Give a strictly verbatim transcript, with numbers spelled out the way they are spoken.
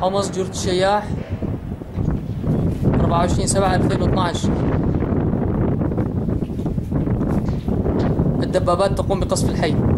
حمص جورة الشياح أربعة وعشرين سبعة ألفين واثناشر. الدبابات تقوم بقصف الحي.